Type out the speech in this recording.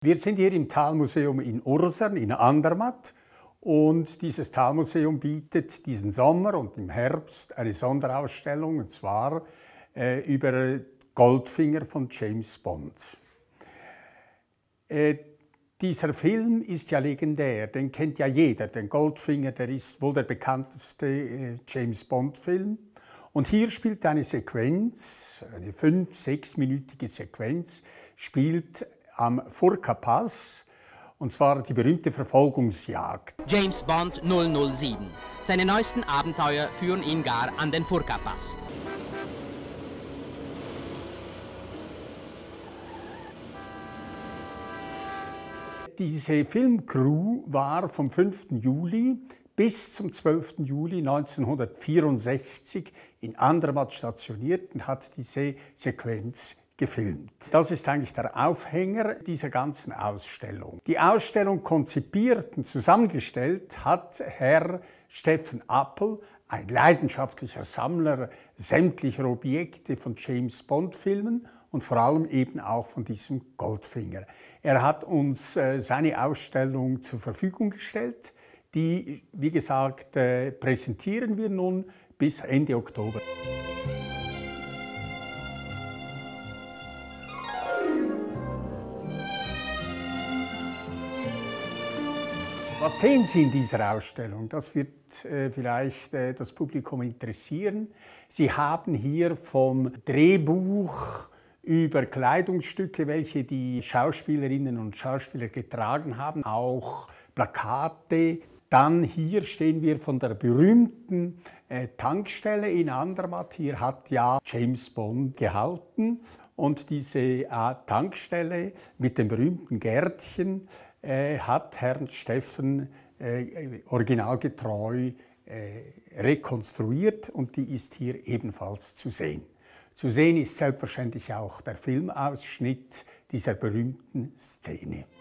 Wir sind hier im Thalmuseum in Ursern in Andermatt und dieses Thalmuseum bietet diesen Sommer und im Herbst eine Sonderausstellung, und zwar über Goldfinger von James Bond. Dieser Film ist ja legendär, den kennt ja jeder. Den Goldfinger, der ist wohl der bekannteste James Bond-Film. Und hier spielt eine Sequenz, eine 5-, 6-minütige Sequenz, spielt am Furka-Pass, und zwar die berühmte Verfolgungsjagd. James Bond 007. Seine neuesten Abenteuer führen ihn gar an den Furka-Pass. Diese Filmcrew war vom 5. Juli bis zum 12. Juli 1964 in Andermatt stationiert und hat diese Sequenz gefilmt. Das ist eigentlich der Aufhänger dieser ganzen Ausstellung. Die Ausstellung konzipiert und zusammengestellt hat Herr Steffen Appel, ein leidenschaftlicher Sammler sämtlicher Objekte von James Bond-Filmen und vor allem eben auch von diesem Goldfinger. Er hat uns seine Ausstellung zur Verfügung gestellt. Die, wie gesagt, präsentieren wir nun bis Ende Oktober. Was sehen Sie in dieser Ausstellung? Das wird vielleicht das Publikum interessieren. Sie haben hier vom Drehbuch über Kleidungsstücke, welche die Schauspielerinnen und Schauspieler getragen haben, auch Plakate. Dann hier stehen wir von der berühmten Tankstelle in Andermatt. Hier hat ja James Bond gehalten. Und diese Tankstelle mit dem berühmten Gärtchen hat Herrn Steffen originalgetreu rekonstruiert, und die ist hier ebenfalls zu sehen. Zu sehen ist selbstverständlich auch der Filmausschnitt dieser berühmten Szene.